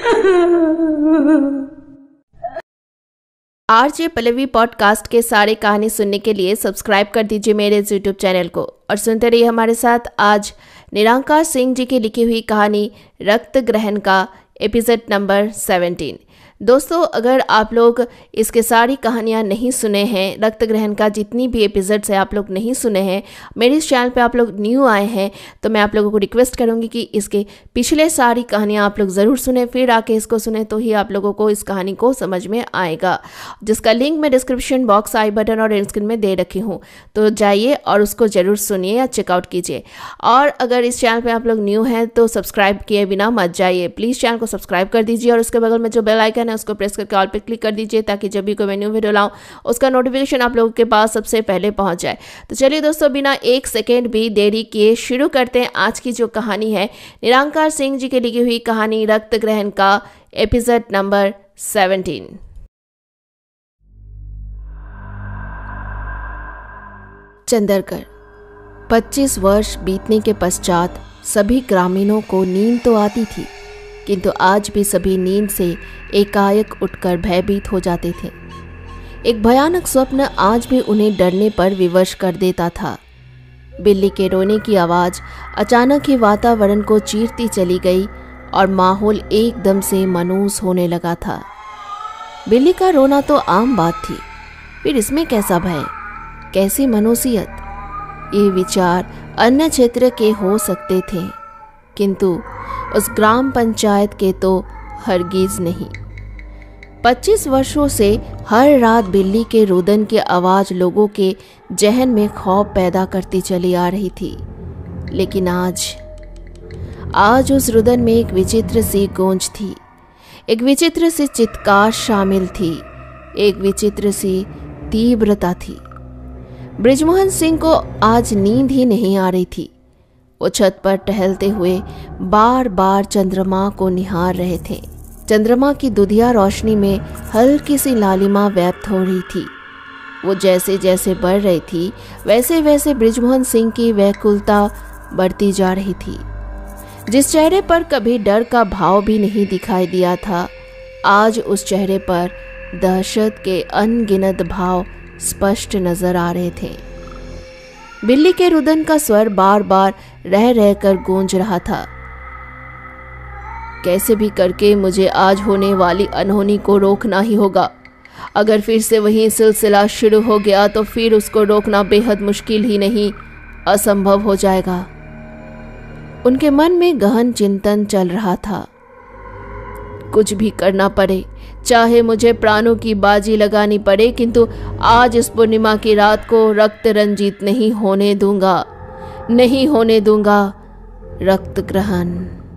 RJ Pallavi podcast के सारे कहानी सुनने के लिए सब्सक्राइब कर दीजिए मेरे इस यूट्यूब चैनल को और सुनते रहिए हमारे साथ आज निरंकार सिंह जी की लिखी हुई कहानी रक्त ग्रहण का एपिसोड नंबर 17। दोस्तों, अगर आप लोग इसके सारी कहानियाँ नहीं सुने हैं, रक्त ग्रहण का जितनी भी एपिसोड्स है आप लोग नहीं सुने हैं, मेरे इस चैनल पे आप लोग न्यू आए हैं, तो मैं आप लोगों को रिक्वेस्ट करूँगी कि इसके पिछले सारी कहानियाँ आप लोग ज़रूर सुने, फिर आके इसको सुने तो ही आप लोगों को इस कहानी को समझ में आएगा, जिसका लिंक मैं डिस्क्रिप्शन बॉक्स, आई बटन और एंड स्क्रीन में दे रखी हूँ। तो जाइए और उसको ज़रूर सुनिए या चेकआउट कीजिए। और अगर इस चैनल पर आप लोग न्यू हैं तो सब्सक्राइब किए बिना मत जाइए, प्लीज़ चैनल को सब्सक्राइब कर दीजिए और उसके बगल में जो बेल आइकन है उसको प्रेस करके ऑल पे क्लिक कर दीजिए ताकि जब भी कोई मैं न्यू वीडियो लाऊं उसका नोटिफिकेशन आप लोगों के पास सबसे पहले पहुंच जाए। तो चलिए दोस्तों, बिना एक सेकेंड भी देरी किए शुरू करते हैं आज की जो कहानी है, निरंकार सिंह जी की लिखी हुई कहानी रक्त ग्रहण का एपिसोड नंबर 17। चंदरगढ़। 25 वर्ष बीतने के पश्चात सभी ग्रामीणों को नींद तो आती थी, किंतु आज भी सभी नींद से एकाएक उठकर भयभीत हो जाते थे। एक भयानक स्वप्न आज भी उन्हें डरने पर विवश कर देता था। बिल्ली के रोने की आवाज़ अचानक ही वातावरण को चीरती चली गई और माहौल एकदम से मनूस होने लगा था। बिल्ली का रोना तो आम बात थी, फिर इसमें कैसा भय, कैसी मनोसियत? ये विचार अन्य क्षेत्र के हो सकते थे, किंतु उस ग्राम पंचायत के तो हरगिज नहीं। 25 वर्षों से हर रात बिल्ली के रुदन की आवाज़ लोगों के जहन में खौफ पैदा करती चली आ रही थी, लेकिन आज उस रुदन में एक विचित्र सी गूंज थी, एक विचित्र सी चित्कार शामिल थी, एक विचित्र सी तीव्रता थी। बृजमोहन सिंह को आज नींद ही नहीं आ रही थी। वो छत पर टहलते हुए बार बार चंद्रमा को निहार रहे थे। चंद्रमा की दुधिया रोशनी में हल्की सी लालिमा व्यक्त हो रही थी। वो जैसे जैसे बढ़ रही थी वैसे वैसे बृजमोहन सिंह की व्याकुलता बढ़ती जा रही थी। जिस चेहरे पर कभी डर का भाव भी नहीं दिखाई दिया था, आज उस चेहरे पर दहशत के अनगिनत भाव स्पष्ट नजर आ रहे थे। बिल्ली के रुदन का स्वर बार बार रह रहकर गूंज रहा था। कैसे भी करके मुझे आज होने वाली अनहोनी को रोकना ही होगा। अगर फिर से वही सिलसिला शुरू हो गया तो फिर उसको रोकना बेहद मुश्किल ही नहीं, असंभव हो जाएगा। उनके मन में गहन चिंतन चल रहा था। कुछ भी करना पड़े, चाहे मुझे प्राणों की बाजी लगानी पड़े, किंतु आज इस पूर्णिमा की रात को रक्त रंजित नहीं होने दूंगा, नहीं होने दूंगा रक्त ग्रहण।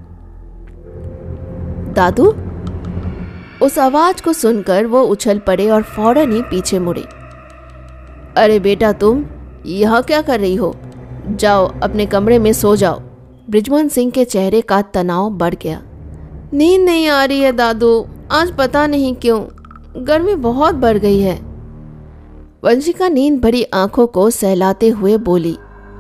दादू! उस आवाज को सुनकर वो उछल पड़े और फौरन ही पीछे मुड़े। अरे बेटा, तुम यहाँ क्या कर रही हो? जाओ अपने कमरे में सो जाओ। बृजमोहन सिंह के चेहरे का तनाव बढ़ गया। नींद नहीं आ रही है दादू, आज पता नहीं क्यों, गर्मी बहुत बढ़ गई है। वंशिका नींद भरी आंखों को सहलाते हुए बोली।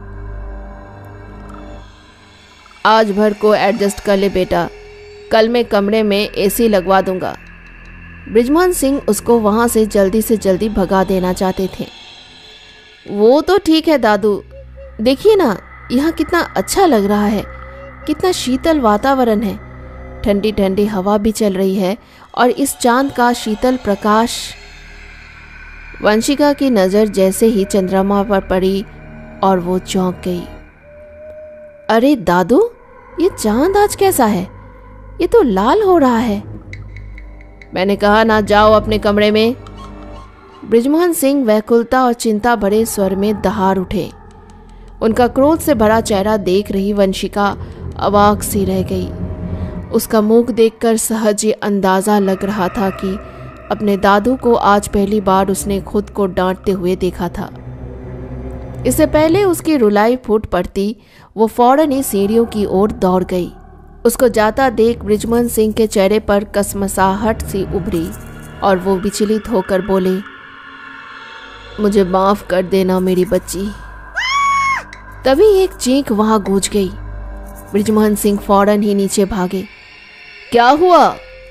आज भर को एडजस्ट कर ले बेटा, कल मैं कमरे में एसी लगवा दूंगा। बृजमोहन सिंह उसको वहां से जल्दी भगा देना चाहते थे। वो तो ठीक है दादू, देखिए ना यहाँ कितना अच्छा लग रहा है, कितना शीतल वातावरण है, ठंडी ठंडी हवा भी चल रही है और इस चांद का शीतल प्रकाश। वंशिका की नज़र जैसे ही चंद्रमा पर पड़ी और वो चौंक गई। अरे दादू, ये चांद आज कैसा है? ये तो लाल हो रहा है। मैंने कहा ना, जाओ अपने कमरे में। बृजमोहन सिंह व्याकुलता और चिंता भरे स्वर में दहाड़ उठे। उनका क्रोध से भरा चेहरा देख रही वंशिका अवाक सी रह गई। उसका मुख देखकर सहज ये अंदाजा लग रहा था कि अपने दादू को आज पहली बार उसने खुद को डांटते हुए देखा था। इससे पहले उसकी रुलाई फूट पड़ती, वो फौरन ही सीढ़ियों की ओर दौड़ गई। उसको जाता देख बृजमोहन सिंह के चेहरे पर कसमसाहट सी उभरी और वो विचलित होकर बोले, मुझे माफ कर देना मेरी बच्ची। तभी एक चीख वहां गूंज गई। बृजमोहन सिंह फौरन ही नीचे भागे। क्या हुआ?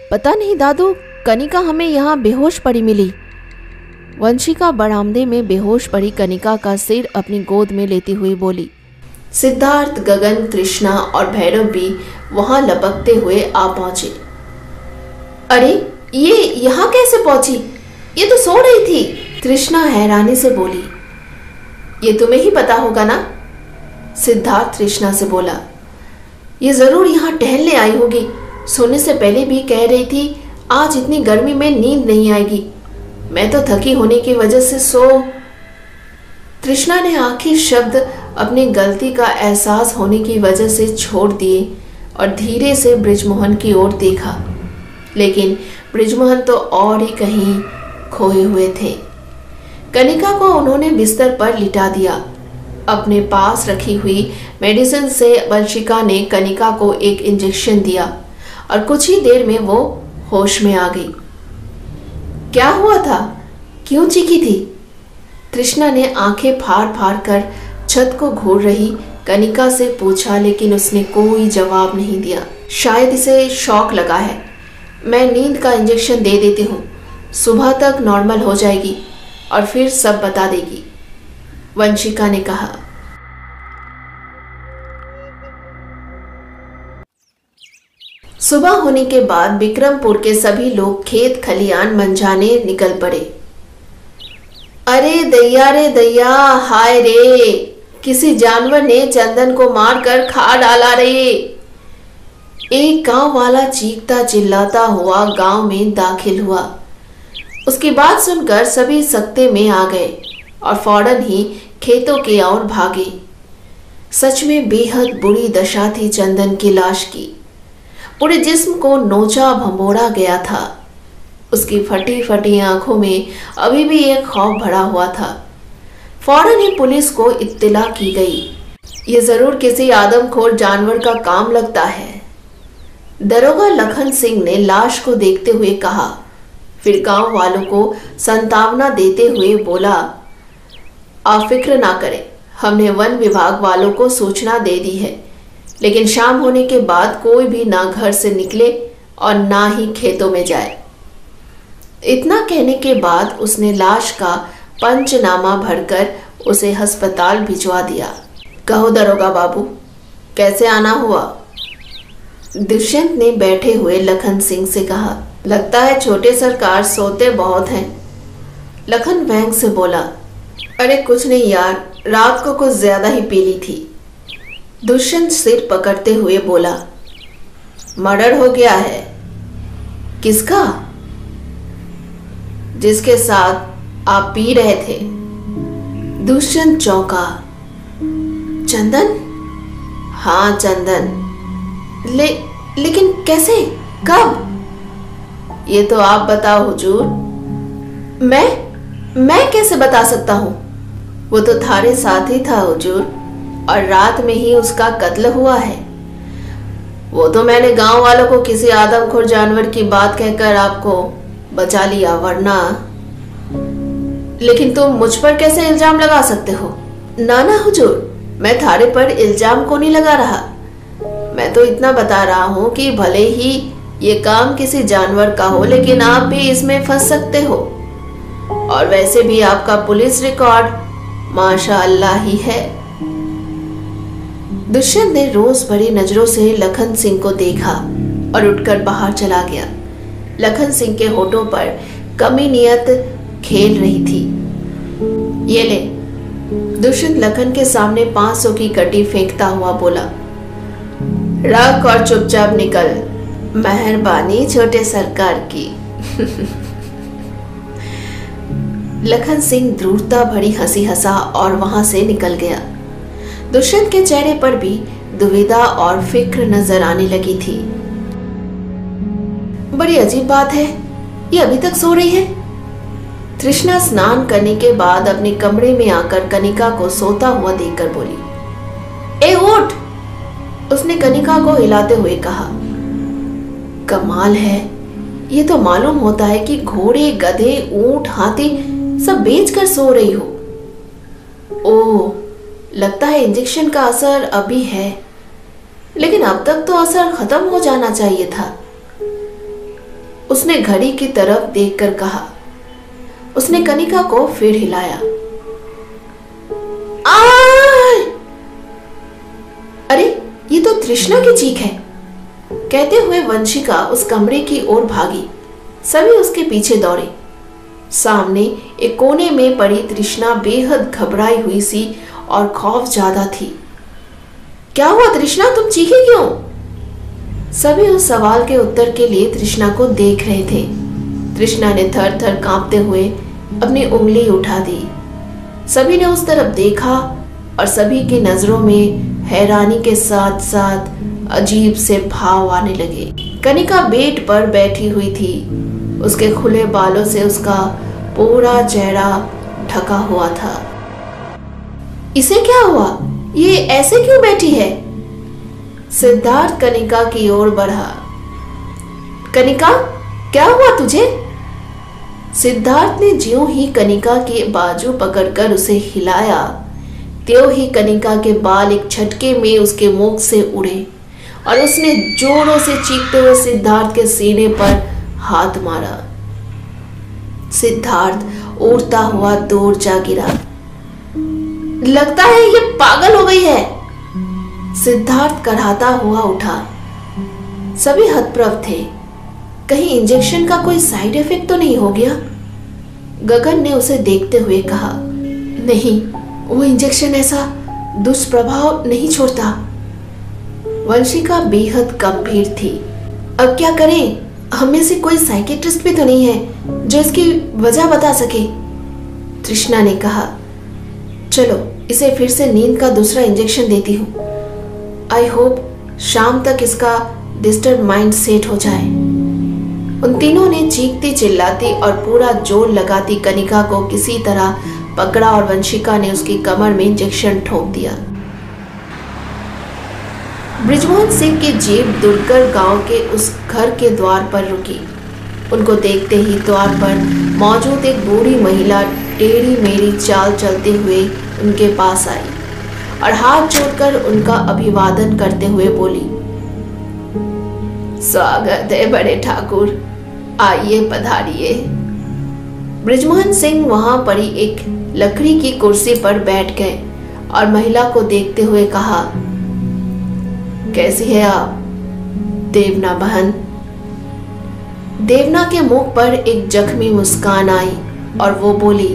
पता नहीं दादू, कनिका हमें यहाँ बेहोश पड़ी मिली। वंशिका बरामदे में बेहोश पड़ी कनिका का सिर अपनी गोद में लेती हुई बोली। सिद्धार्थ, गगन, तृष्णा और भैरव भी वहां लपकते हुए आ पहुंचे। अरे ये यहाँ कैसे पहुंची? ये तो सो रही थी। तृष्णा हैरानी से बोली। ये तुम्हें ही पता होगा ना? सिद्धार्थ तृष्णा से बोला। ये जरूर यहाँ टहलने आई होगी। सोने से पहले भी कह रही थी आज इतनी गर्मी में नींद नहीं आएगी। मैं तो थकी होने की वजह से तृष्णा ने आखिरी शब्द अपनी गलती का एहसास होने की वजह से छोड़ दिए और धीरे से बृजमोहन की ओर देखा, लेकिन बृजमोहन तो और ही कहीं खोए हुए थे। कनिका को उन्होंने बिस्तर पर लिटा दिया। अपने पास रखी हुई मेडिसिन से वंशिका ने कनिका को एक इंजेक्शन दिया और कुछ ही देर में वो होश में आ गई। क्या हुआ था? क्यों चीखी थी? तृष्णा ने आंखें फाड़ फाड़ कर छत को घूर रही कनिका से पूछा, लेकिन उसने कोई जवाब नहीं दिया। शायद इसे शॉक लगा है। मैं नींद का इंजेक्शन दे देती हूँ, सुबह तक नॉर्मल हो जाएगी और फिर सब बता देगी, वंशिका ने कहा। सुबह होने के बाद विक्रमपुर के सभी लोग खेत खलियान मंजाने निकल पड़े। अरे दैया रे दैया, हाय रे, किसी जानवर ने चंदन को मारकर खा डाला रे। एक गांव वाला चीखता चिल्लाता हुआ गांव में दाखिल हुआ। उसकी बात सुनकर सभी सकते में आ गए और फौरन ही खेतों की ओर भागे। सच में बेहद बुरी दशा थी चंदन की लाश की। पूरे जिस्म को नोचा भंबोड़ा गया था। उसकी फटी फटी आंखों में अभी भी एक खौफ भरा हुआ था। फौरन ही पुलिस को इत्तिला की गई। ये जरूर किसी आदमखोर जानवर का काम लगता है, दरोगा लखन सिंह ने लाश को देखते हुए कहा। फिर गांव वालों को संतावना देते हुए बोला, आप फिक्र ना करें, हमने वन विभाग वालों को सूचना दे दी है, लेकिन शाम होने के बाद कोई भी ना घर से निकले और ना ही खेतों में जाए। इतना कहने के बाद उसने लाश का पंचनामा भरकर उसे अस्पताल भिजवा दिया। कहो दरोगा बाबू, कैसे आना हुआ? दुष्यंत ने बैठे हुए लखन सिंह से कहा। लगता है छोटे सरकार सोते बहुत हैं, लखन बैंक से बोला। अरे कुछ नहीं यार, रात को कुछ ज्यादा ही पी ली थी, दुष्यंत सिर पकड़ते हुए बोला। मर्डर हो गया है? किसका? जिसके साथ आप पी रहे थे। दुष्यंत चौंका। चंदन? हाँ चंदन। लेकिन कैसे, कब? ये तो आप बताओ हुजूर। मैं कैसे बता सकता हूँ? वो तो थारे साथ ही था हुजूर, और रात में ही उसका कत्ल हुआ है। वो तो मैंने गांव वालों को किसी आदमखोर जानवर की बात कहकर आपको बचा लिया, वरना। लेकिन तुम मुझ पर कैसे इल्जाम लगा सकते हो? ना ना हुजूर, मैं थारे पर इल्जाम को नहीं लगा रहा। मैं तो इतना बता रहा हूँ कि भले ही ये काम किसी जानवर का हो, लेकिन आप भी इसमें फंस सकते हो। और वैसे भी आपका पुलिस रिकॉर्ड माशाअल्लाह ही है। दुष्यंत ने रोज भरी नजरों से लखन सिंह को देखा और उठकर बाहर चला गया। लखन सिंह के होठों पर कमी नियत खेल रही थी। ये ले। दुष्यंत लखन के सामने 500 की कटी फेंकता हुआ बोला। रख और चुपचाप निकल। मेहरबानी छोटे सरकार की। लखन सिंह द्रूरता भरी हंसी हंसा और वहां से निकल गया। दुष्यंत के चेहरे पर भी दुविधा और फिक्र नजर आने लगी थी। बड़ी अजीब बात है, ये अभी तक सो रही है। तृष्णा स्नान करने के बाद अपने कमरे में आकर कनिका को सोता हुआ देखकर बोली। ए उठ! उसने कनिका को हिलाते हुए कहा। कमाल है, ये तो मालूम होता है कि घोड़े, गधे, ऊंट, हाथी सब बेचकर सो रही हो। ओह, लगता है इंजेक्शन का असर अभी है, लेकिन अब तक तो असर खत्म हो जाना चाहिए था। उसने घड़ी की तरफ देखकर कहा। उसने कनिका को फिर हिलाया। आय! अरे ये तो तृष्णा की चीख है, कहते हुए वंशिका उस कमरे की ओर भागी। सभी उसके पीछे दौड़े। सामने एक कोने में पड़ी तृष्णा बेहद घबराई हुई सी और खौफ ज्यादा थी। क्या हुआ तृष्णा, तुम चीखी क्यों? सभी उस सवाल के उत्तर के लिए तृष्णा को देख रहे थे। तृष्णा ने थर थर कांपते हुए अपनी उंगली उठा दी। सभी ने उस तरफ देखा और सभी की नजरों में हैरानी के साथ साथ अजीब से भाव आने लगे। कनिका बेड पर बैठी हुई थी। उसके खुले बालों से उसका पूरा चेहरा ढका हुआ था। इसे क्या हुआ? ये ऐसे क्यों बैठी है? सिद्धार्थ कनिका की ओर बढ़ा। कनिका, क्या हुआ तुझे? सिद्धार्थ ने ज्यों ही कनिका के बाजू पकड़कर उसे हिलाया, त्यों ही कनिका के बाल एक झटके में उसके मुख से उड़े और उसने जोरों से चीखते हुए सिद्धार्थ के सीने पर हाथ मारा। सिद्धार्थ उड़ता हुआ दूर जा गिरा। लगता है ये पागल हो गई है, सिद्धार्थ कराहता हुआ उठा। सभी हतप्रभ थे। कहीं इंजेक्शन का कोई साइड इफेक्ट तो नहीं हो गया? गगन ने उसे देखते हुए कहा। नहीं, वो इंजेक्शन ऐसा दुष्प्रभाव नहीं छोड़ता। वंशिका बेहद गंभीर थी। अब क्या करें? हम में से कोई साइकेट्रिस्ट भी तो नहीं है जो इसकी वजह बता सके, तृष्णा ने कहा। चलो इसे फिर से नींद का दूसरा इंजेक्शन देती हूँ। आई होप शाम तक इसका डिस्टर्ब माइंड सेट हो जाए। उन तीनों ने चीखती चिल्लाती और पूरा जोर लगाती कनिका को किसी तरह पकड़ा और वंशिका ने उसकी कमर में इंजेक्शन ठोक दिया। बृजमोहन सिंह की जीप दुर्गर गांव के उस घर के द्वार पर रुकी। उनको देखते ही द्वार पर मौजूद एक बूढ़ी महिला टेढ़ी मेढ़ी चाल चलते हुए उनके पास आई और हाथ जोड़कर उनका अभिवादन करते हुए बोली, स्वागत है बड़े ठाकुर, आइए पधारिए। बृजमोहन सिंह वहां पड़ी एक लकड़ी की कुर्सी पर बैठ गए और महिला को देखते हुए कहा, कैसी है आप देवना बहन? देवना के मुख पर एक जख्मी मुस्कान आई और वो बोली,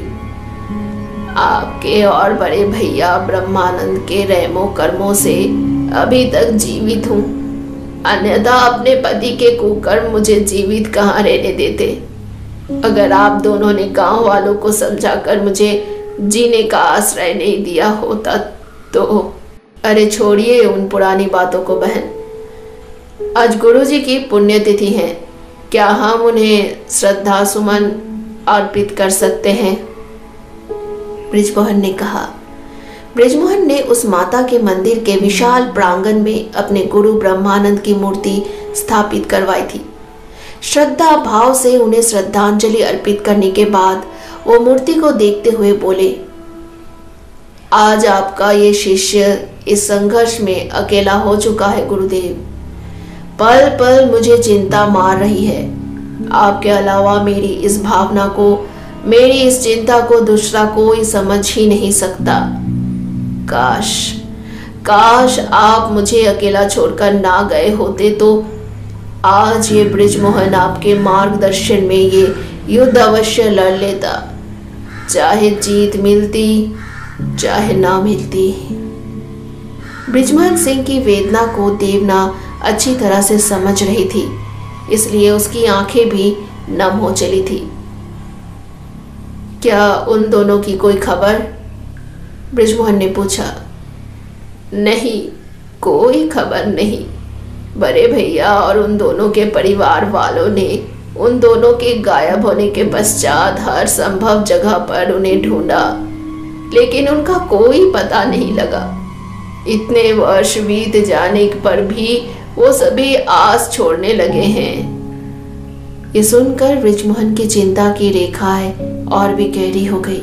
आपके और बड़े भैया ब्रह्मानंद के रहमो कर्मों से अभी तक जीवित हूँ, अन्यथा अपने पति के कुकर्म मुझे जीवित कहाँ रहने देते। अगर आप दोनों ने गांव वालों को समझाकर मुझे जीने का आश्रय नहीं दिया होता तो। अरे छोड़िए उन पुरानी बातों को बहन। आज गुरुजी की पुण्यतिथि है, क्या हम उन्हें श्रद्धा सुमन अर्पित कर सकते हैं? बृजमोहन ने कहा। बृजमोहन ने उस माता के मंदिर के विशाल प्रांगण में अपने गुरु ब्रह्मानंद की मूर्ति स्थापित करवाई थी। श्रद्धा भाव से उन्हें श्रद्धांजलि अर्पित करने के बाद वो मूर्ति को देखते हुए बोले, आज आपका ये शिष्य इस संघर्ष में अकेला हो चुका है गुरुदेव। पल पल मुझे चिंता मार रही है। आपके अलावा मेरी इस भावना को, मेरी इस चिंता को दूसरा कोई समझ ही नहीं सकता। काश काश आप मुझे अकेला छोड़कर ना गए होते तो आज ये बृजमोहन आपके मार्गदर्शन में ये युद्ध अवश्य लड़ लेता, चाहे जीत मिलती चाहे ना मिलती। बृजमोहन सिंह की वेदना को देवना अच्छी तरह से समझ रही थी, इसलिए उसकी आंखें भी नम हो चली थी। क्या उन दोनों की कोई खबर? बृजमोहन ने पूछा। नहीं, कोई खबर नहीं। बड़े भैया और उन दोनों के परिवार वालों ने उन दोनों के गायब होने के पश्चात हर संभव जगह पर उन्हें ढूंढा, लेकिन उनका कोई पता नहीं लगा। इतने वर्ष बीत जाने पर भी वो सभी आस छोड़ने लगे हैं। ये सुनकर बृजमोहन की चिंता की रेखाएं और भी गहरी हो गई।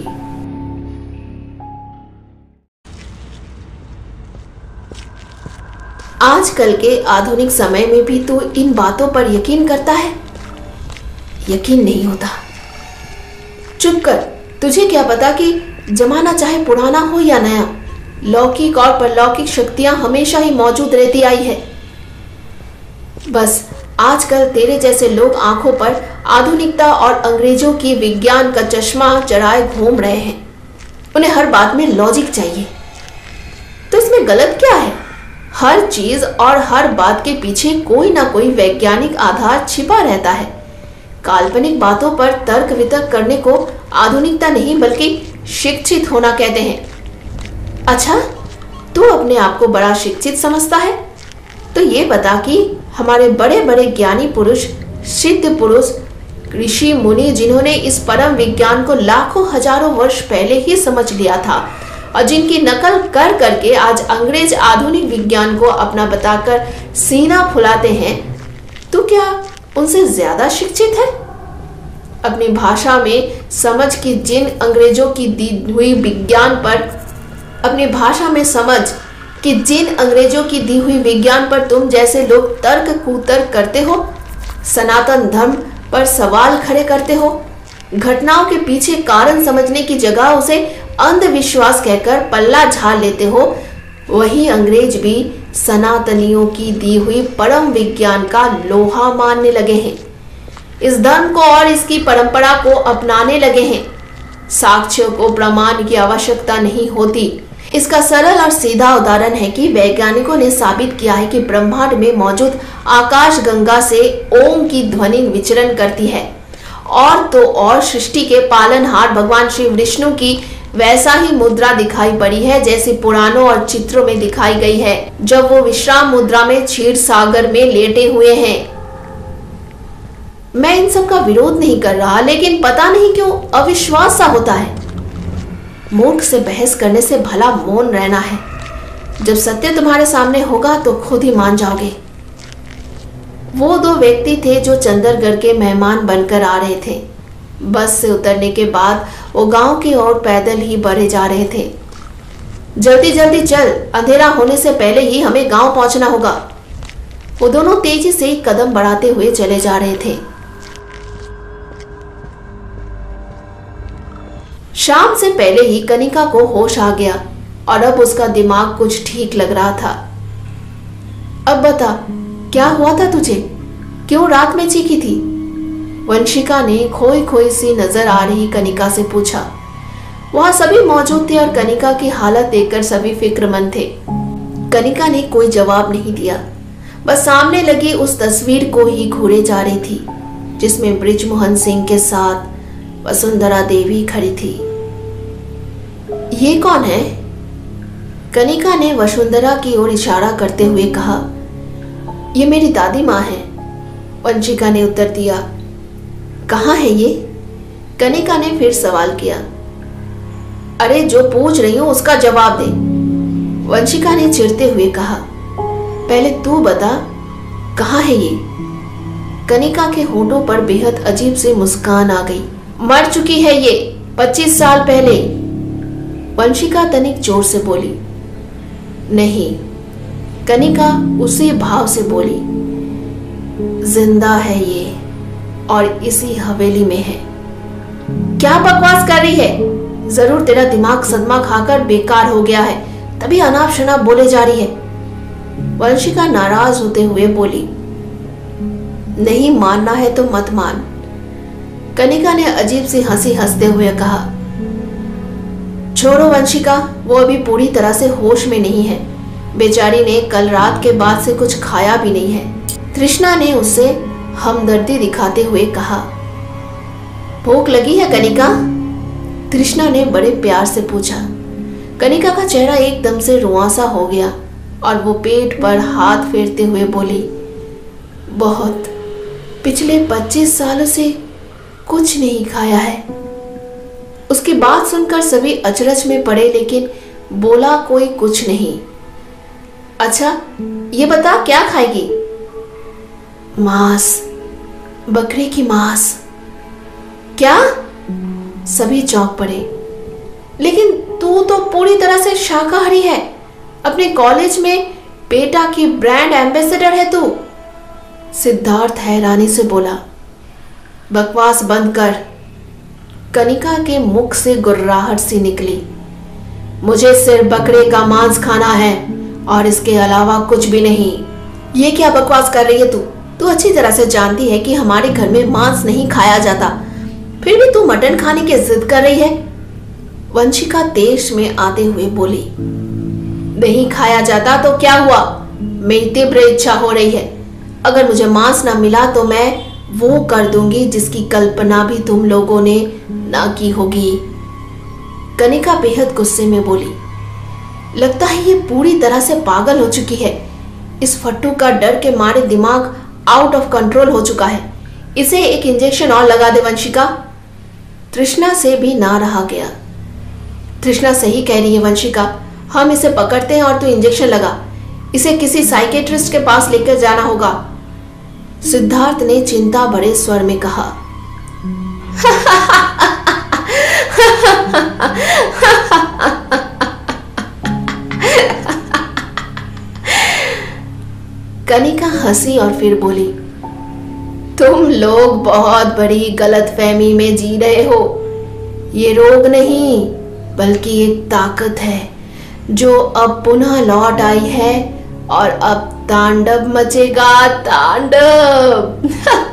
आजकल के आधुनिक समय में भी तू इन बातों पर यकीन करता है? यकीन नहीं होता। चुप कर, तुझे क्या पता कि जमाना चाहे पुराना हो या नया, लौकिक और परलौकिक शक्तियां हमेशा ही मौजूद रहती आई है। बस आजकल तेरे जैसे लोग आंखों पर आधुनिकता और अंग्रेजों की विज्ञान का चश्मा चढ़ाए घूम रहे हैं। उन्हें हर बात में लॉजिक चाहिए। तो इसमें गलत क्या है? हर चीज और हर बात के पीछे कोई ना कोई वैज्ञानिक आधार छिपा रहता है। काल्पनिक बातों पर तर्क वितर्क करने को आधुनिकता नहीं बल्कि शिक्षित होना कहते हैं। अच्छा, तू अपने आप को बड़ा शिक्षित समझता है? तो ये बता कि हमारे बड़े बड़े ज्ञानी पुरुष, सिद्ध पुरुष, ऋषि मुनि, जिन्होंने इस परम विज्ञान को लाखों हजारों वर्ष पहले ही समझ लिया था और जिनकी नकल कर करके आज अंग्रेज आधुनिक विज्ञान को अपना बताकर सीना फुलाते हैं, तो क्या उनसे ज्यादा शिक्षित है? अपनी भाषा में समझ कि जिन अंग्रेजों की दी हुई विज्ञान पर अपनी भाषा में समझ कि जिन अंग्रेजों की दी हुई विज्ञान पर तुम जैसे लोग तर्क कुतर्क करते हो, सनातन धर्म पर सवाल खड़े करते हो, घटनाओं के पीछे कारण समझने की जगह उसे अंधविश्वास कहकर पल्ला झाड़ लेते हो, वही अंग्रेज भी सनातनियों की दी हुई परम विज्ञान का लोहा मानने लगे हैं। इस धर्म को और इसकी परंपरा को अपनाने लगे हैं। साक्ष्यों को प्रमाण की आवश्यकता नहीं होती। इसका सरल और सीधा उदाहरण है कि वैज्ञानिकों ने साबित किया है कि ब्रह्मांड में मौजूद आकाश गंगा से ओम की ध्वनि विचरण करती है। और तो और सृष्टि के पालनहार भगवान श्री विष्णु की वैसा ही मुद्रा दिखाई पड़ी है जैसी पुराणों और चित्रों में दिखाई गई है, जब वो विश्राम मुद्रा में क्षीर सागर में लेटे हुए हैं। मैं इन सब का विरोध नहीं कर रहा, लेकिन पता नहीं क्यों अविश्वास सा होता है। मूर्ख से बहस करने से भला मौन रहना है। जब सत्य तुम्हारे सामने होगा तो खुद ही मान जाओगे। वो दो व्यक्ति थे जो चंदरगढ़ के मेहमान बनकर आ रहे थे। बस से उतरने के बाद वो गांव की ओर पैदल ही बढ़े जा रहे थे। जल्दी जल्दी चल, अंधेरा होने से पहले ही हमें गांव पहुंचना होगा। वो दोनों तेजी से कदम बढ़ाते हुए चले जा रहे थे। शाम से पहले ही कनिका को होश आ गया और अब उसका दिमाग कुछ ठीक लग रहा था। अब बता, क्या हुआ था तुझे? क्यों रात में चीखी थी? वंशिका ने खोई खोई सी नजर आ रही कनिका से पूछा। वहां सभी मौजूद थे और कनिका की हालत देखकर सभी फिक्रमंद थे। कनिका ने कोई जवाब नहीं दिया, बस सामने लगी उस तस्वीर को ही घूरे जा रही थी जिसमें बृजमोहन सिंह के साथ वसुंधरा देवी खड़ी थी। ये कौन है? कनिका ने वसुंधरा की ओर इशारा करते हुए कहा। ये मेरी दादी माँ है, वंशिका ने उत्तर दिया। कहाँ है ये? कनिका ने फिर सवाल किया। अरे जो पूछ रही हूं उसका जवाब दे, वंशिका ने चिढ़ते हुए कहा। पहले तू बता, कहाँ है ये? कनिका के होठों पर बेहद अजीब सी मुस्कान आ गई। मर चुकी है ये 25 साल पहले, वंशिका तनिक जोर से बोली। नहीं, कनिका उसी भाव से बोली। जिंदा है ये और इसी हवेली में है। क्या बकवास कर रही है? जरूर तेरा दिमाग सदमा खाकर बेकार हो गया है, तभी अनाप शनाप बोले जा रही है, वंशिका नाराज होते हुए बोली। नहीं मानना है तो मत मान, कनिका ने अजीब सी हंसी हंसते हुए कहा। छोड़ो वंशिका, वो अभी पूरी तरह से होश में नहीं है। बेचारी ने कल रात के बाद से कुछ खाया भी नहीं है, तृष्णा ने उससे हमदर्दी दिखाते हुए कहा। भूख लगी है कनिका? तृष्णा ने बड़े प्यार से पूछा। कनिका का चेहरा एकदम से रुआंसा हो गया और वो पेट पर हाथ फेरते हुए बोली। बहुत, पिछले 25 सालों से कुछ नहीं खाया है। उसकी बात सुनकर सभी अचरज में पड़े, लेकिन बोला कोई कुछ नहीं। अच्छा ये बता, क्या खाएगी? मांस, बकरे की मांस। क्या? सभी चौंक पड़े। लेकिन तू तो पूरी तरह से शाकाहारी है, अपने कॉलेज में पेटा की ब्रांड एम्बेसडर है तू, सिद्धार्थ हैरानी से बोला। बकवास बंद कर। कनिका के मुख से गुर्राहट सी निकली। मुझे सिर्फ बकरे का मांस खाना है और इसके अलावा कुछ भी नहीं। ये क्या बकवास कर रही है तू? तू अच्छी तरह से जानती है कि हमारे घर में मांस नहीं खाया जाता, फिर भी तू मटन खाने की जिद कर रही है। वंशिका तेज में आते हुए बोली। नहीं खाया जाता तो क्या हुआ? मेरी तीव्र इच्छा हो रही है। अगर मुझे मांस ना मिला तो मैं वो कर दूंगी जिसकी कल्पना भी तुम लोगों ने ना की होगी। कनिका बेहद गुस्से में बोली। लगता है ये पूरी तरह से पागल हो चुकी है। इस फट्टू का डर के मारे दिमाग आउट ऑफ कंट्रोल हो चुका है। इसे एक इंजेक्शन और लगा दे वंशिका। तृष्णा से भी ना रहा गया। तृष्णा सही कह रही है वंशिका, हम इसे पकड़ते हैं और तू इंजेक्शन लगा। इसे किसी साइकेट्रिस्ट के पास लेकर जाना होगा। सिद्धार्थ ने चिंता भरे स्वर में कहा। कनिका हंसी और फिर बोली, तुम लोग बहुत बड़ी गलतफहमी में जी रहे हो। ये रोग नहीं बल्कि एक ताकत है जो अब पुनः लौट आई है और अब तांडव मचेगा, तांडव।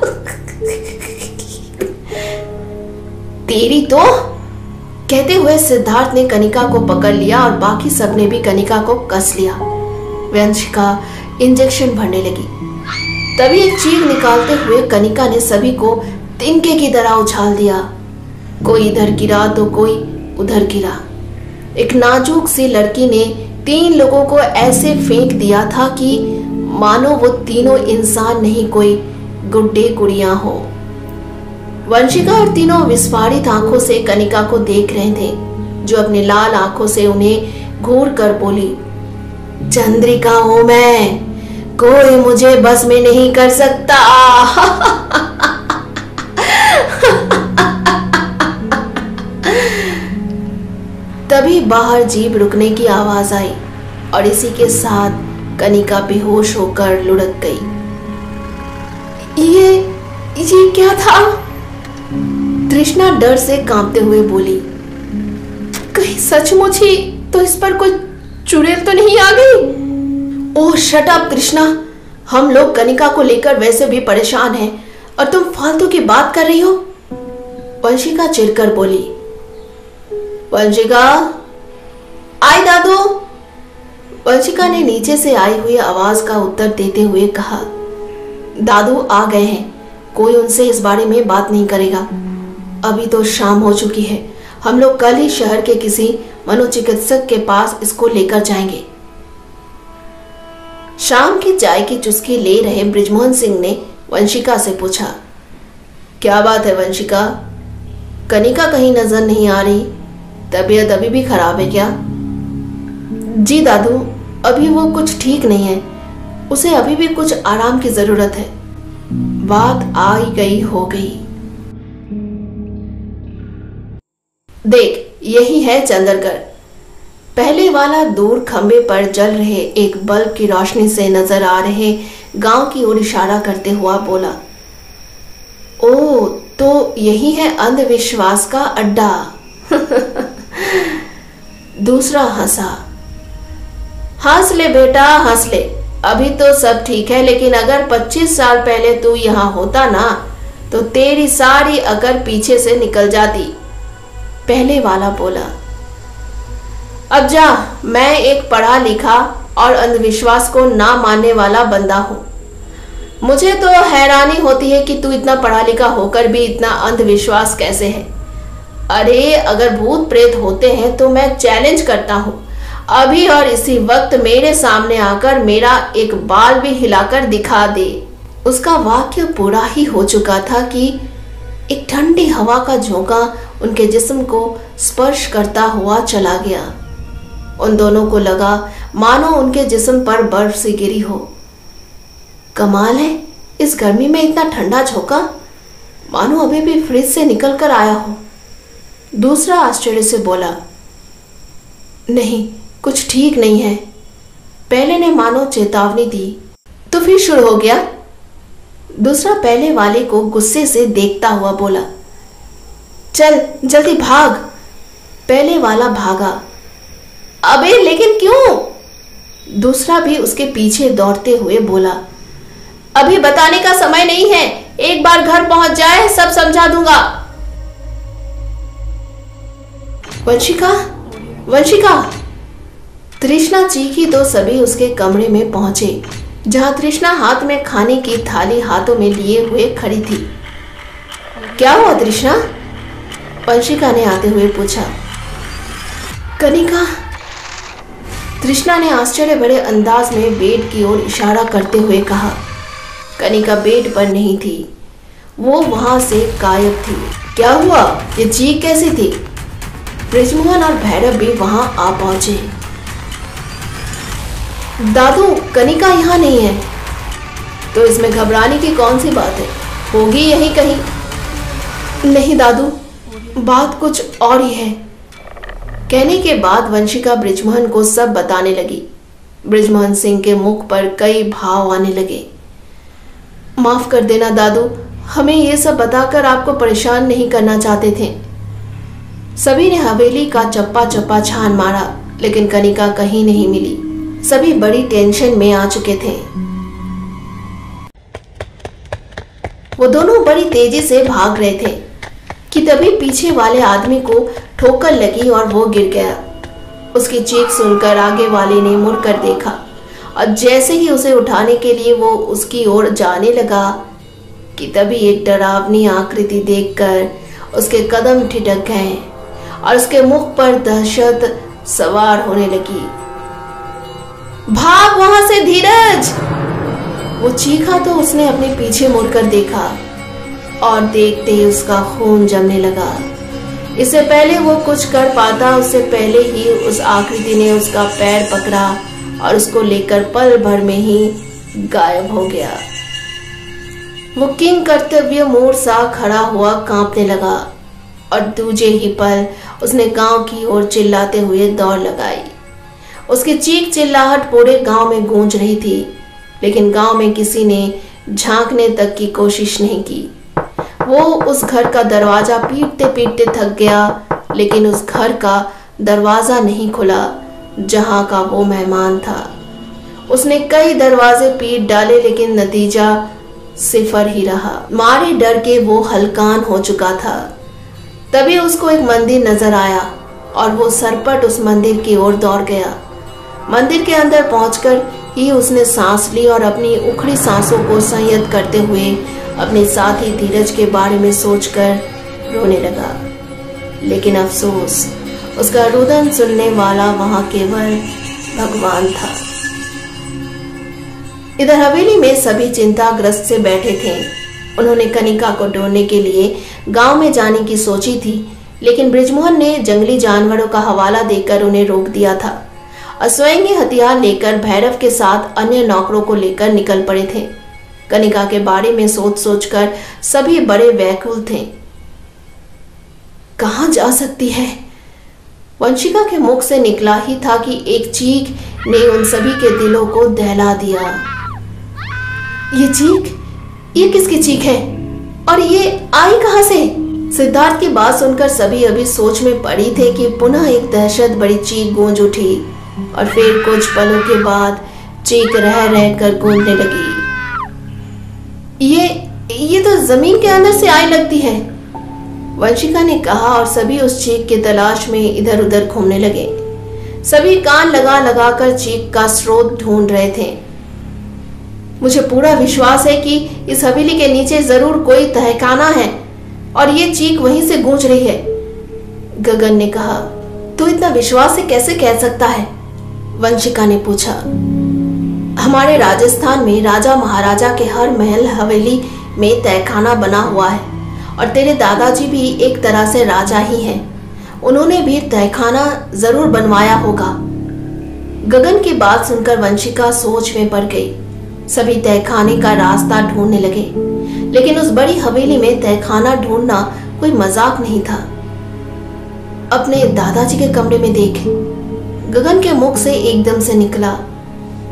तेरी तो, कहते हुए सिद्धार्थ ने कनिका को पकड़ लिया और बाकी सबने भी कनिका को कस लिया। वंशिका इंजेक्शन भरने लगी। तभी एक चीख निकालते हुए कनिका ने सभी को तिनके की तरह उछाल दिया। कोई इधर गिरा तो कोई उधर गिरा। एक नाजुक सी लड़की ने 3 लोगों को ऐसे फेंक दिया था कि मानो वो तीनों इंसान नहीं कोई गुड्डे गुड़ियां हो। वंशिका और तीनों विस्फारित आंखों से कनिका को देख रहे थे, जो अपनी लाल आंखों से उन्हें घूर कर बोली, चंद्रिका हूं मैं, कोई मुझे बस में नहीं कर सकता। तभी बाहर जीप रुकने की आवाज आई और इसी के साथ कनिका बेहोश होकर लुढ़क गई। ये क्या था? तृष्णा डर से कांपते हुए बोली, कहीं सचमुच ही तो इस पर कोई चुड़ैल तो नहीं आ गई? ओह शट अप तृष्णा, हम लोग कनिका को लेकर वैसे भी परेशान हैं और तुम फालतू की बात कर रही हो। वंशिका चिढ़कर बोली। वंशिका, आई दादू। वंशिका ने नीचे से आई हुई आवाज का उत्तर देते हुए कहा, दादू आ गए हैं, कोई उनसे इस बारे में बात नहीं करेगा। अभी तो शाम हो चुकी है, हम लोग कल ही शहर के किसी मनोचिकित्सक के पास इसको लेकर जाएंगे। शाम की चाय की चुस्की ले रहे बृजमोहन सिंह ने वंशिका से पूछा, क्या बात है वंशिका, कनिका कहीं नजर नहीं आ रही? तबीयत अभी भी खराब है क्या? जी दादू, अभी वो कुछ ठीक नहीं है, उसे अभी भी कुछ आराम की जरूरत है। बात आई गई हो गई। देख, यही है चंद्रगढ़। पहले वाला दूर खंबे पर जल रहे एक बल्ब की रोशनी से नजर आ रहे गांव की ओर इशारा करते हुआ बोला, ओ तो यही है अंधविश्वास का अड्डा। दूसरा हंसा। हंस ले बेटा, हंस ले, अभी तो सब ठीक है, लेकिन अगर 25 साल पहले तू यहाँ होता ना तो तेरी सारी अकल पीछे से निकल जाती। पहले वाला बोला। अब जा, मैं एक पढ़ा लिखा और अंधविश्वास को ना मानने वाला बंदा हूं। मुझे तो हैरानी होती है कि तू इतना पढ़ा लिखा होकर भी इतना अंधविश्वास कैसे है। अरे अगर भूत प्रेत होते हैं तो मैं चैलेंज करता हूं, अभी और इसी वक्त मेरे सामने आकर मेरा एक बाल भी हिलाकर दिखा दे। उसका वाक्य पूरा ही हो चुका था कि एक ठंडी हवा का झोंका उनके जिस्म को स्पर्श करता हुआ चला गया। उन दोनों को लगा मानो उनके जिस्म पर बर्फ सी गिरी हो। कमाल है, इस गर्मी में इतना ठंडा झोंका, मानो अभी भी फ्रिज से निकल कर आया हो। दूसरा आश्चर्य से बोला, नहीं, कुछ ठीक नहीं है। पहले ने मानो चेतावनी दी। तो फिर शुरू हो गया? दूसरा पहले वाले को गुस्से से देखता हुआ बोला। चल जल्दी भाग। पहले वाला भागा। अबे लेकिन क्यों? दूसरा भी उसके पीछे दौड़ते हुए बोला। अभी बताने का समय नहीं है, एक बार घर पहुंच जाए सब समझा दूंगा। वंशिका, वंशिका। तृष्णा चीखी तो सभी उसके कमरे में पहुंचे, जहां तृष्णा हाथ में खाने की थाली हाथों में लिए हुए खड़ी थी। क्या हुआ तृष्णा? वंशिका ने आते हुए पूछा। कनिका। तृष्णा ने आश्चर्य भरे अंदाज में बेड की ओर इशारा करते हुए कहा। कनिका बेड पर नहीं थी, वो वहां से गायब थी। क्या हुआ? ये चीख कैसी थी? बृजमोहन और भैरव भी वहां आ पहुंचे। दादू, कनिका यहाँ नहीं है। तो इसमें घबराने की कौन सी बात है? होगी यहीं कहीं। नहीं दादू, बात कुछ और ही है। कहने के बाद वंशिका बृजमोहन को सब बताने लगी। बृजमोहन सिंह के मुख पर कई भाव आने लगे। माफ कर देना दादू, हमें ये सब बताकर आपको परेशान नहीं करना चाहते थे। सभी ने हवेली का चप्पा चप्पा छान मारा, लेकिन कनिका कहीं नहीं मिली। सभी बड़ी टेंशन में आ चुके थे। वो दोनों बड़ी तेजी से भाग रहे थे कि तभी पीछे वाले आदमी को ठोकर लगी और वो गिर गया। उसकी चीख सुनकर आगे वाले ने मुड़कर देखा और जैसे ही उसे उठाने के लिए वो उसकी ओर जाने लगा कि तभी एक डरावनी आकृति देखकर उसके कदम ठिठक गए और उसके मुख पर दहशत सवार होने लगी। भाग वहां से धीरज! वो चीखा तो उसने अपने पीछे मुड़कर देखा और देखते ही उसका खून जमने लगा। इससे पहले वो कुछ कर पाता, उससे पहले ही उस आकृति ने उसका पैर पकड़ा और उसको लेकर पल भर में ही गायब हो गया। वो किंग कर्तव्य मोड़ सा खड़ा हुआ कांपने लगा और दूजे ही पल उसने गांव की ओर चिल्लाते हुए दौड़ लगाई। उसकी चीख चिल्लाहट पूरे गांव में गूंज रही थी, लेकिन गांव में किसी ने झांकने तक की कोशिश नहीं की। वो उस घर का दरवाजा पीटते पीटते थक गया, लेकिन उस घर का दरवाजा नहीं खुला जहां का वो मेहमान था। उसने कई दरवाजे पीट डाले, लेकिन नतीजा सिफर ही रहा। मारे डर के वो हलकान हो चुका था। तभी उसको एक मंदिर नजर आया और वो सरपट उस मंदिर की ओर दौड़ गया। मंदिर के अंदर पहुंचकर ही उसने सांस ली और अपनी उखड़ी सांसों को संयत करते हुए अपने साथी धीरज के बारे में सोचकर रोने लगा। लेकिन अफसोस, उसका रुदन सुनने वाला वहां केवल भगवान था। इधर हवेली में सभी चिंताग्रस्त से बैठे थे। उन्होंने कनिका को ढूंढने के लिए गांव में जाने की सोची थी, लेकिन बृजमोहन ने जंगली जानवरों का हवाला देकर उन्हें रोक दिया था और स्वयं ही हथियार लेकर भैरव के साथ अन्य नौकरों को लेकर निकल पड़े थे। कनिका के बारे में सोच सोचकर सभी बड़े व्याकुल थे। कहां जा सकती है? वंशिका के मुख से निकला ही था कि एक चीख ने उन सभी के दिलों को दहला दिया। ये चीख, ये किसकी चीख है और ये आई कहां से? सिद्धार्थ की बात सुनकर सभी अभी सोच में पड़ी थे कि पुनः एक दहशत बड़ी चीख गूंज उठी और फिर कुछ पलों के बाद चीख रह रहकर गूंजने लगी। ये तो जमीन के अंदर से आई लगती है, वंशिका ने कहा और सभी उस चीख की तलाश में इधर उधर घूमने लगे। सभी कान लगा लगा कर चीख का स्रोत ढूंढ रहे थे। मुझे पूरा विश्वास है कि इस हवेली के नीचे जरूर कोई तहखाना है और ये चीख वहीं से गूंज रही है, गगन ने कहा। तो इतना विश्वास से कैसे कह सकता है? वंशिका ने पूछा। हमारे राजस्थान में राजा महाराजा के हर महल हवेली में तहखाना बना हुआ है और तेरे दादाजी भी एक तरह से राजा ही हैं। उन्होंने भी तहखाना जरूर बनवाया होगा। गगन की बात सुनकर वंशिका सोच में पड़ गई। सभी तहखाने का रास्ता ढूंढने लगे, लेकिन उस बड़ी हवेली में तहखाना ढूंढना कोई मजाक नहीं था। अपने दादाजी के कमरे में देख, गगन के मुख से एकदम से निकला।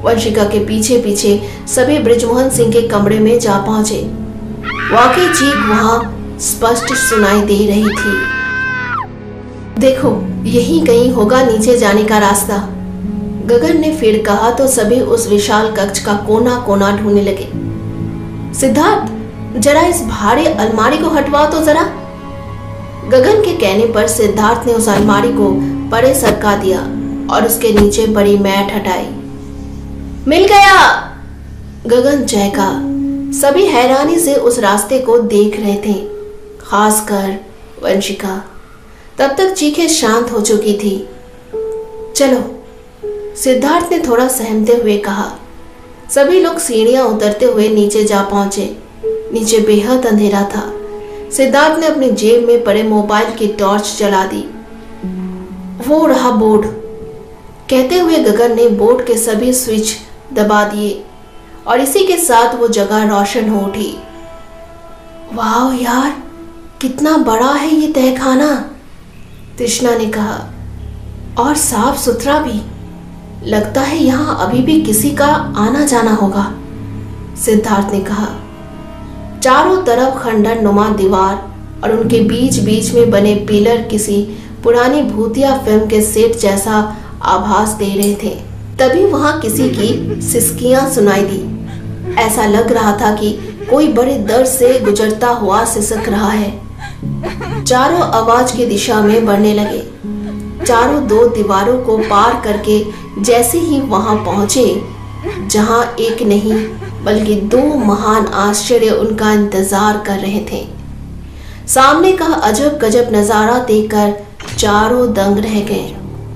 वंशिका के पीछे पीछे सभी बृजमोहन सिंह के कमरे में जा पहुंचे। वाकई चीख वहां स्पष्ट सुनाई दे रही थी। देखो, यही कहीं होगा नीचे जाने का रास्ता, गगन ने फिर कहा तो सभी उस विशाल कक्ष का कोना कोना ढूंढने लगे। सिद्धार्थ, जरा इस भारी अलमारी को हटवाओ तो जरा। गगन के कहने पर सिद्धार्थ ने उस अलमारी को परे सरका दिया और उसके नीचे बड़ी मैट हटाई। मिल गया, गगन चहका। सभी हैरानी से उस रास्ते को देख रहे थे, खासकर वंशिका। तब तक चीखें शांत हो चुकी थी। चलो, सिद्धार्थ ने थोड़ा सहमते हुए कहा। सभी लोग सीढ़ियां उतरते हुए नीचे जा पहुंचे। नीचे बेहद अंधेरा था। सिद्धार्थ ने अपनी जेब में पड़े मोबाइल की टॉर्च जला दी। वो रहा बोर्ड, कहते हुए गगन ने बोर्ड के सभी स्विच दबा दिए और इसी के साथ वो जगह रोशन हो उठी। वाह यार, कितना बड़ा है ये तहखाना, तृष्णा ने कहा, और साफ सुथरा भी। लगता है यहाँ अभी भी किसी का आना जाना होगा, सिद्धार्थ ने कहा। चारों तरफ खंडर नुमा दीवार और उनके बीच बीच में बने पिलर किसी पुरानी भूतिया फिल्म के सेट जैसा आभास दे रहे थे। तभी वहां किसी की सिसकियां सुनाई दी। ऐसा लग रहा था कि कोई बड़े दर्द से गुजरता हुआ सिसक रहा है। चारों आवाज की दिशा में बढ़ने लगे। चारों दो दीवारों को पार करके जैसे ही वहां पहुंचे जहां एक नहीं बल्कि दो महान आश्चर्य उनका इंतजार कर रहे थे। सामने का अजब गजब नजारा देखकर चारों दंग रह गए।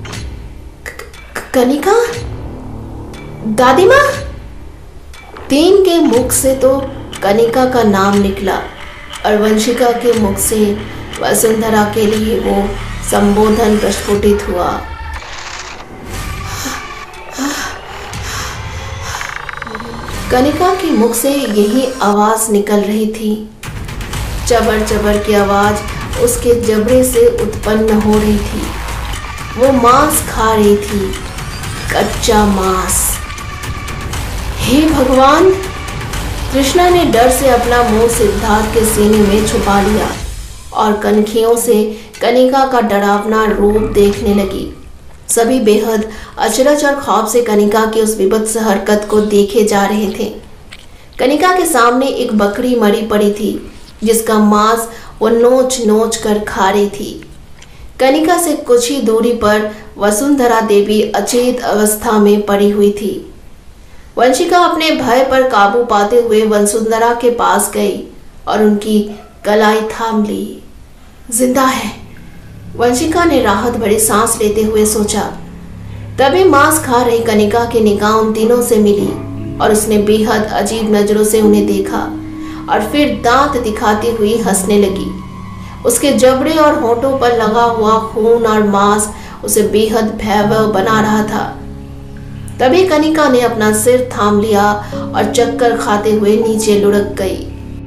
कनिका, दादी माँ। तीन के मुख से तो कनिका का नाम निकला और वंशिका के मुख से वसुंधरा के लिए वो संबोधन प्रस्फुटित हुआ। कनिका के मुख से यही आवाज निकल रही थी। चबर चबर की आवाज उसके जबड़े से उत्पन्न हो रही थी। वो मांस खा रही थी, कच्चा मांस। हे भगवान, तृष्णा ने डर से अपना मुंह सिद्धार्थ के सीने में छुपा लिया और कनखियों से कनिका का डरावना रूप देखने लगी। सभी बेहद अचरज और खौफ से कनिका की उस विभत्स हरकत को देखे जा रहे थे। कनिका के सामने एक बकरी मरी पड़ी थी जिसका मांस वो नोच नोच कर खा रही थी। कनिका से कुछ ही दूरी पर वसुंधरा देवी अचेत अवस्था में पड़ी हुई थी। वंशिका अपने भय पर काबू पाते हुए वसुंधरा के पास गई और उनकी कलाई थाम ली। जिंदा है, वंशिका ने राहत भरी सांस लेते हुए सोचा। तभी मांस खा रही कनिका की निगाह उन तीनों से मिली और उसने बेहद अजीब नजरों से उन्हें देखा और फिर दांत दिखाती हुई हंसने लगी। उसके जबड़े और होठों पर लगा हुआ खून और मांस उसे बेहद भयावह बना रहा था। तभी कनिका ने अपना सिर थाम लिया और चक्कर खाते हुए नीचे लुढ़क गई।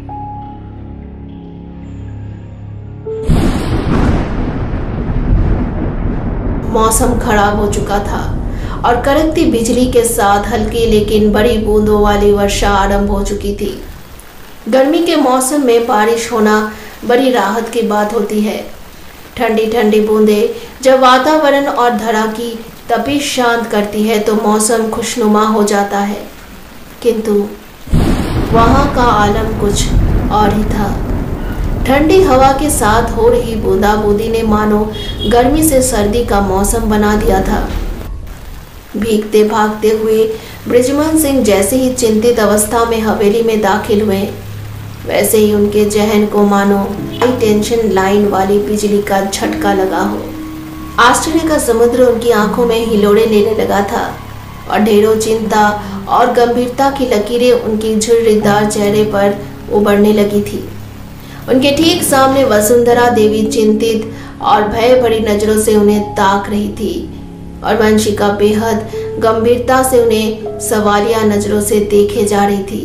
मौसम खराब हो चुका था और कड़कती बिजली के साथ हल्की लेकिन बड़ी बूंदों वाली वर्षा आरंभ हो चुकी थी। गर्मी के मौसम में बारिश होना बड़ी राहत की बात होती है। ठंडी ठंडी बूंदें जब वातावरण और धरा की तपिश शांत करती है तो मौसम खुशनुमा हो जाता है, किंतु वहां का आलम कुछ और ही था। ठंडी हवा के साथ हो रही बूंदाबूंदी ने मानो गर्मी से सर्दी का मौसम बना दिया था। भीगते भागते हुए बृजमोहन सिंह जैसे ही चिंतित अवस्था में हवेली में दाखिल हुए, वैसे ही उनके जहन को मानो एक टेंशन लाइन वाली बिजली का झटका लगा हो। आश्चर्य का समुद्र उनकी आंखों में हिलोड़े लेने लगा था और ढेरों चिंता और गंभीरता की लकीरें उनकी झुर्रीदार चेहरे पर उभरने लगी थी। उनके ठीक सामने वसुंधरा देवी चिंतित और भय भरी नजरों से उन्हें ताक रही थी और वंशिका बेहद गंभीरता से उन्हें सवालिया नजरों से देखे जा रही थी।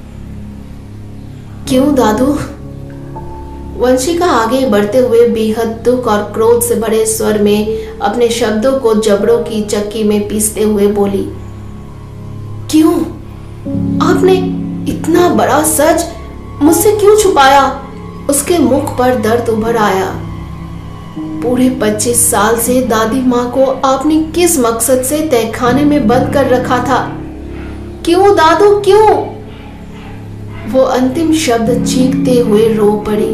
क्यों दादू? वंशिका आगे बढ़ते हुए बेहद दुख और क्रोध से भरे स्वर में अपने शब्दों को जबड़ों की चक्की में पीसते हुए बोली। क्यों? आपने इतना बड़ा सच मुझसे क्यों छुपाया? उसके मुख पर दर्द उभर आया। पूरे 25 साल से दादी माँ को आपने किस मकसद से तहखाने में बंद कर रखा था? क्यों दादू, क्यों? वो अंतिम शब्द चीखते हुए रो पड़ी।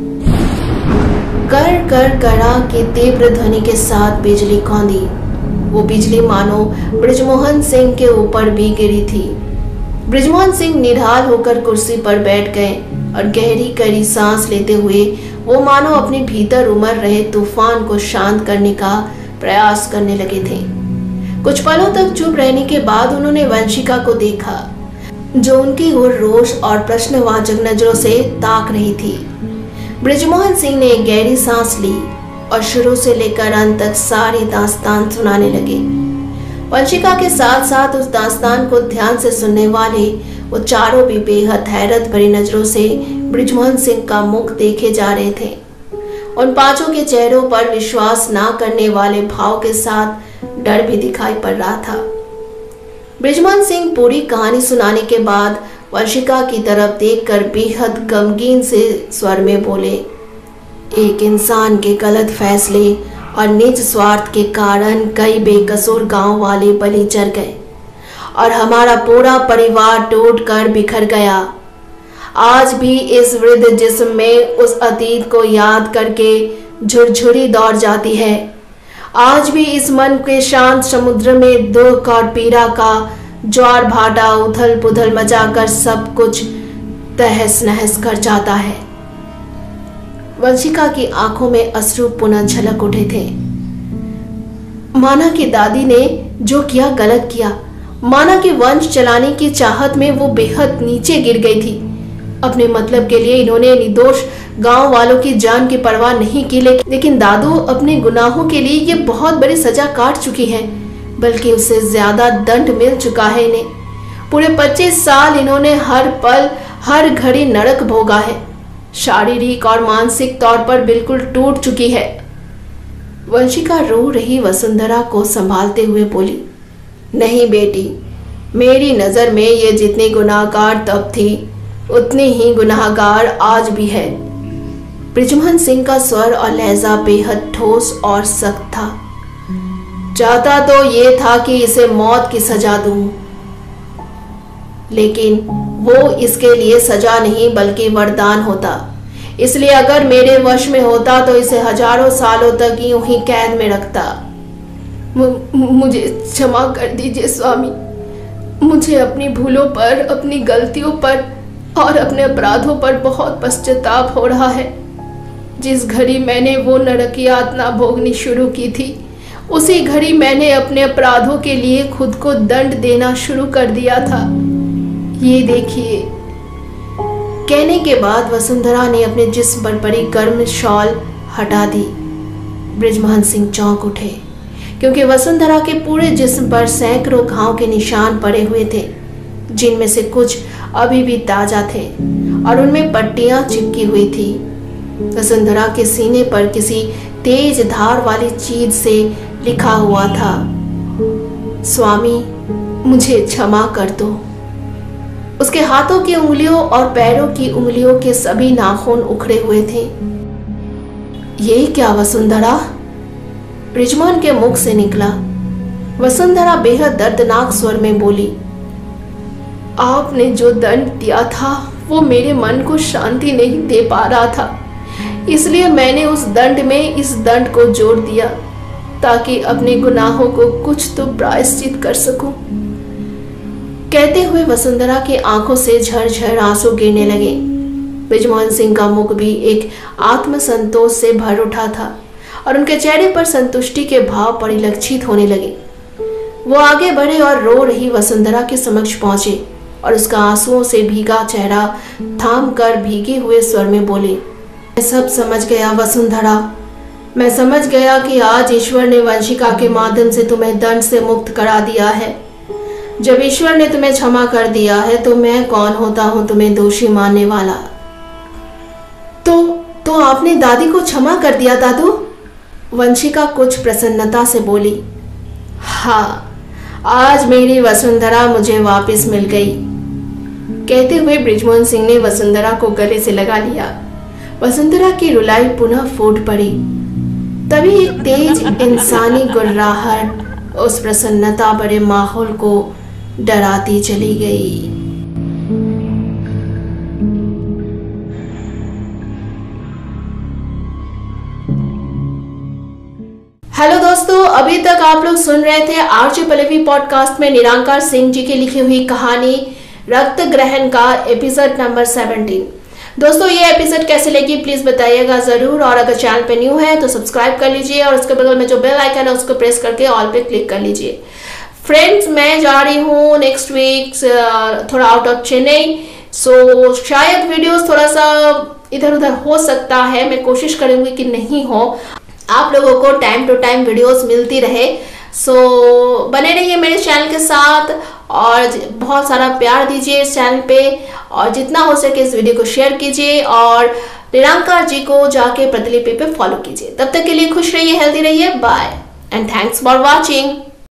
कर कर करा की तीव्र ध्वनि के साथ बिजली कौंधी। वो बिजली मानो बृजमोहन सिंह के ऊपर भी गिरी थी। बृजमोहन सिंह निढाल होकर कुर्सी पर बैठ गए और गहरी कड़ी सांस लेते हुए वो मानो अपने भीतर उमड़ रहे तूफान को शांत करने का प्रयास करने लगे थे। कुछ पलों तक चुप रहने के बाद उन्होंने वंशिका को देखा, जो उनकी ओर रोष और प्रश्नवाचक नजरों से ताक रही थी। बृजमोहन सिंह ने एक गहरी सांस ली और शुरू से लेकर अंत तक सारी दास्तान सुनाने लगे। वंशिका के साथ साथ उस दास्तान को ध्यान से सुनने वाले वो चारों भी बेहद हैरत भरी नजरों से बृजमोहन सिंह का मुख देखे जा रहे थे। उन पांचों के चेहरों पर विश्वास ना करने वाले भाव के साथ डर भी दिखाई पड़ रहा था। बृजमोहन सिंह पूरी कहानी सुनाने के बाद वंशिका की तरफ देखकर बेहद गमगीन से स्वर में बोले, एक इंसान के गलत फैसले और निज स्वार्थ के कारण कई बेकसूर गांव वाले बलि चढ़ गए और हमारा पूरा परिवार टूट कर बिखर गया। आज भी इस वृद्ध जिस्म में उस अतीत को याद करके झुरझुरी दौड़ जाती है। आज भी इस मन के शांत समुद्र में दुख और पीड़ा का ज्वार भाटा उथल पुथल मचाकर सब कुछ तहस नहस कर जाता है। वंशिका की आंखों में अश्रु पुनः झलक उठे थे। माना कि दादी ने जो किया गलत किया, माना कि वंश चलाने की चाहत में वो बेहद नीचे गिर गई थी। अपने मतलब के लिए इन्होंने निर्दोष गांव वालों की जान की परवाह नहीं की, लेकिन दादू अपने गुनाहों के लिए ये बहुत बड़ी सजा काट चुकी है, बल्कि उससे ज्यादा दंड मिल चुका है इन्हें। पूरे 25 साल इन्होंने हर पल हर घड़ी नरक भोगा है। शारीरिक और मानसिक तौर पर बिल्कुल टूट चुकी है। वंशिका रो रही वसुंधरा को संभालते हुए बोली, नहीं बेटी, मेरी नजर में ये जितनी गुनाहगार तब थी उतनी ही गुनाहगार आज भी है। बृजमोहन सिंह का स्वर और लहजा बेहद ठोस और सख्त था। चाहता तो ये था कि इसे मौत की सजा दूं, लेकिन वो इसके लिए सजा नहीं बल्कि वरदान होता। इसलिए अगर मेरे वश में होता तो इसे हजारों सालों तक यूं ही कैद में रखता। मुझे क्षमा कर दीजिए स्वामी। मुझे अपनी भूलों पर, अपनी गलतियों पर और अपने अपराधों पर बहुत पश्चाताप हो रहा है। जिस घड़ी मैंने वो नरकी यातना भोगनी शुरू की थी, उसी घड़ी मैंने अपने अपराधों के लिए खुद को दंड देना शुरू कर दिया था। ये देखिए। कहने के बाद वसुंधरा ने अपने जिस्म पर पड़ी गर्म शॉल हटा दी। बृजमोहन सिंह चौंक उठे, क्योंकि वसुंधरा के पूरे जिस्म पर सैकड़ों घाव के निशान पड़े हुए थे, जिनमें से कुछ अभी भी ताजा थे और उनमें पट्टियां चिपकी हुई थी। वसुंधरा के सीने पर किसी तेज धार वाली चीज से लिखा हुआ था, स्वामी मुझे क्षमा कर दो। उसके हाथों की उंगलियों और पैरों की उंगलियों के सभी नाखून उखड़े हुए थे। ये क्या वसुंधरा? बृजमोहन के मुख से निकला। वसुंधरा बेहद दर्दनाक स्वर में बोली, आपने जो दंड दिया था वो मेरे मन को शांति नहीं दे पा रहा था, इसलिए मैंने उस दंड में इस दंड को जोड़ दिया ताकि अपने गुनाहों को कुछ तो प्रायश्चित कर सकूं। कहते हुए वसुंधरा की आंखों से झरझर आंसू गिरने लगे। बृजमोहन सिंह का मुख भी एक आत्मसंतोष से भर उठा था और उनके चेहरे पर संतुष्टि के भाव परिलक्षित होने लगे। वो आगे बढ़े और रो रही वसुंधरा के समक्ष पहुंचे और उसका आंसुओं से भीगा चेहरा थाम कर भीगे हुए स्वर में बोले, मैं सब समझ गया वसुंधरा। मैं समझ गया कि आज ईश्वर ने वंशिका के माध्यम से तुम्हें दंड से मुक्त करा दिया है। जब ईश्वर ने तुम्हें क्षमा कर दिया है तो मैं कौन होता हूं तुम्हें दोषी मानने वाला। तो आपने दादी को क्षमा कर दिया दादू? वंशिका कुछ प्रसन्नता से बोली, हाँ, आज मेरी वसुंधरा मुझे वापस मिल गई। कहते हुए बृजमोहन सिंह ने वसुंधरा को गले से लगा लिया। वसुंधरा की रुलाई पुनः फूट पड़ी। तभी एक तेज इंसानी गुर्राहट उस प्रसन्नता भरे माहौल को डराती चली गई। हेलो दोस्तों, अभी तक आप लोग सुन रहे थे आरजे पल्लवी पॉडकास्ट में निरंकार सिंह जी की लिखी हुई कहानी रक्त ग्रहण का एपिसोड नंबर 17। दोस्तों, ये एपिसोड कैसे लगी प्लीज बताइएगा जरूर, और अगर चैनल पे न्यू है तो सब्सक्राइब कर लीजिए और उसके बगल में जो बेल आइकन है उसको प्रेस करके ऑल पे क्लिक कर लीजिए। फ्रेंड्स, मैं जा रही हूँ नेक्स्ट वीक थोड़ा आउट ऑफ चेन्नई, सो शायद वीडियोस थोड़ा सा इधर उधर हो सकता है। मैं कोशिश करूंगी कि नहीं हो, आप लोगों को टाइम टू टाइम वीडियोस मिलती रहे। सो बने रहिए मेरे चैनल के साथ और बहुत सारा प्यार दीजिए इस चैनल पे, और जितना हो सके इस वीडियो को शेयर कीजिए और निरंकार जी को जाके प्रतिलिपि पे फॉलो कीजिए। तब तक के लिए खुश रहिए, हेल्दी रहिए, bye and thanks for watching.